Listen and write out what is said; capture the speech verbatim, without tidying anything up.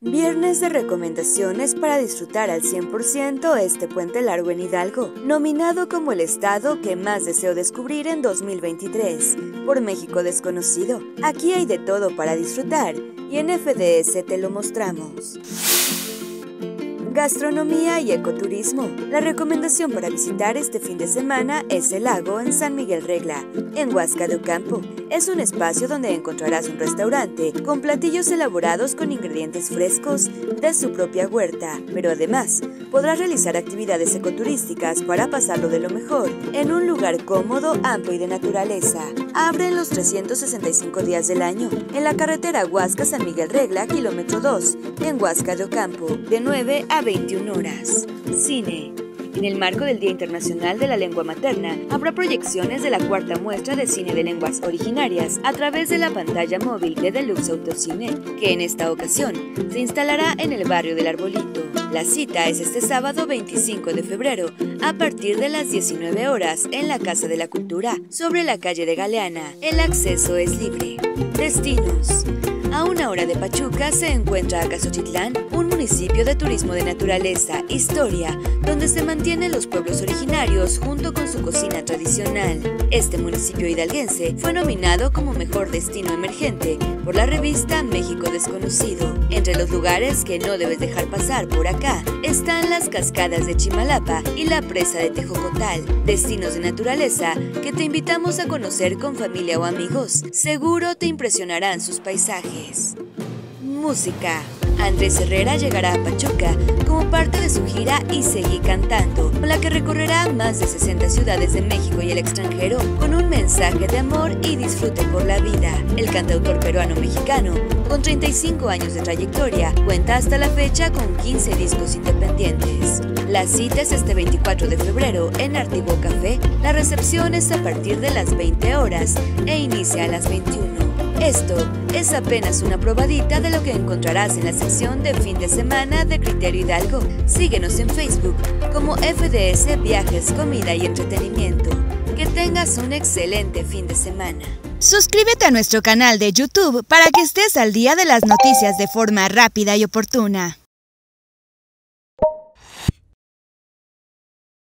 Viernes de recomendaciones para disfrutar al cien por ciento este puente largo en Hidalgo, nominado como el estado que más deseo descubrir en dos mil veintitrés por México Desconocido. Aquí hay de todo para disfrutar y en F D S te lo mostramos. Gastronomía y ecoturismo. La recomendación para visitar este fin de semana es el lago en San Miguel Regla, en Huasca de Ocampo. Es un espacio donde encontrarás un restaurante con platillos elaborados con ingredientes frescos de su propia huerta, pero además podrás realizar actividades ecoturísticas para pasarlo de lo mejor en un lugar cómodo, amplio y de naturaleza. Abren los trescientos sesenta y cinco días del año en la carretera Huasca-San Miguel Regla, kilómetro dos, en Huasca de Ocampo, de nueve a veintiuna horas. Cine. En el marco del Día Internacional de la Lengua Materna, habrá proyecciones de la cuarta muestra de cine de lenguas originarias a través de la pantalla móvil de Deluxe Autocine, que en esta ocasión se instalará en el barrio del Arbolito. La cita es este sábado veinticinco de febrero a partir de las diecinueve horas en la Casa de la Cultura, sobre la calle de Galeana. El acceso es libre. Destinos. A una hora de Pachuca se encuentra Acaxochitlán, un municipio de turismo de naturaleza, historia, donde se mantienen los pueblos originarios junto con su cocina tradicional. Este municipio hidalguense fue nominado como mejor destino emergente por la revista México Desconocido. Entre los lugares que no debes dejar pasar por acá están las cascadas de Chimalapa y la presa de Tejocotal, destinos de naturaleza que te invitamos a conocer con familia o amigos. Seguro te impresionarán sus paisajes. Música. Andrés Herrera llegará a Pachuca como parte de su gira Y Seguí Cantando, con la que recorrerá más de sesenta ciudades de México y el extranjero con un mensaje de amor y disfrute por la vida. El cantautor peruano-mexicano, con treinta y cinco años de trayectoria, cuenta hasta la fecha con quince discos independientes. La cita es este veinticuatro de febrero en Artibo Café. La recepción es a partir de las veinte horas e inicia a las veintiuna. Esto es apenas una probadita de lo que encontrarás en la sección de fin de semana de Criterio Hidalgo. Síguenos en Facebook como F D S Viajes, Comida y Entretenimiento. Que tengas un excelente fin de semana. Suscríbete a nuestro canal de YouTube para que estés al día de las noticias de forma rápida y oportuna.